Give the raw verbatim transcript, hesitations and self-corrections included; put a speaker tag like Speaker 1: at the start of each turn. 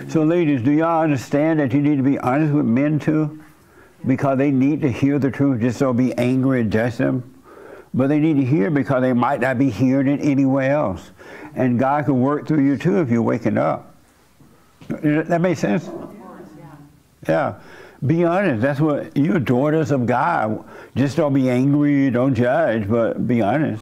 Speaker 1: So ladies, do y'all understand that you need to be honest with men too? Because they need to hear the truth, just don't be angry and judge them. But they need to hear because they might not be hearing it anywhere else. And God can work through you too if you're waking up. That makes sense? Yeah. Be honest. That's what, you're daughters of God. Just don't be angry, don't judge, but be honest.